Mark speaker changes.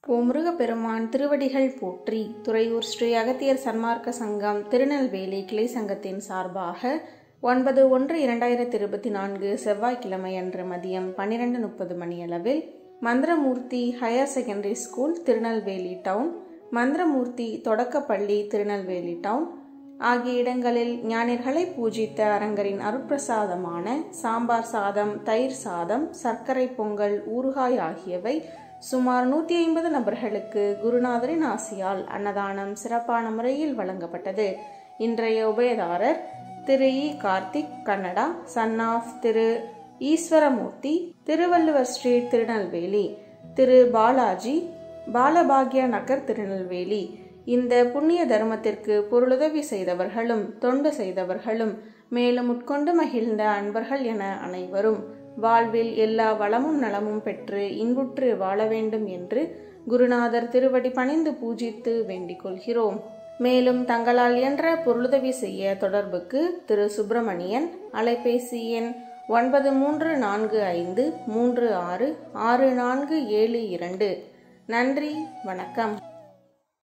Speaker 1: முருகப்பெருமான் திருவடிகள் போற்றி. துறையூர் ஸ்ரீ அகத்தியர் சன்மார்க்க சங்கம் திருநெல்வேலி கிளை சங்கத்தின் சார்பாக 9/1/2024 செவ்வாய்க்கிழமை அன்று மதியம் 12:30 மணியளவில் Manthiramoorthy higher secondary school Tirunelveli town, Manthiramoorthy தொடக்கப்பள்ளி திருநெல்வேலி டவுன் ஆகிய இடங்களில் ஞானியர்களை பூஜித்த அரங்கரின் அருட்பிரசாதமான சாம்பார் சாதம், தயிர் சாதம், சர்க்கரை பொங்கல், ஊறுகாய் ஆகியவை சுமார் 150 நபர்களுக்கு குருநாதரின் ஆசியால் அன்னதானம் சிறப்பான முறையில் வழங்கப்பட்டது. இன்றைய உபயதாரர் Thiru E. Karthik, Kannada, son of Thiru Eswaramoorthy, Thiruvalluvar street Tirunelveli, Thiru Balaji, Balabhagya Nagar Tirunelveli. இந்த புண்ணிய தர்மத்திற்கு பொருளுதவி செய்தவர்களும் தொண்டு செய்தவர்களும் மேலும் உட்கொண்டு மகிழ்ந்த அன்பர்கள் என அனைவரும் வாழ்வில் எல்லா வளமும் நலமும் பெற்று இன்புற்று வாழ வேண்டும் என்று குருநாதர் திருவடி பணிந்து பூஜித்து வேண்டிக் கொள்கிறோம். மேலும் தங்களால் இயன்ற பொருளுதவி செய்ய தொடர்புக்கு திரு சுப்பிரமணியன், அலைபேசி எண் 9345366472. நன்றி, வணக்கம்.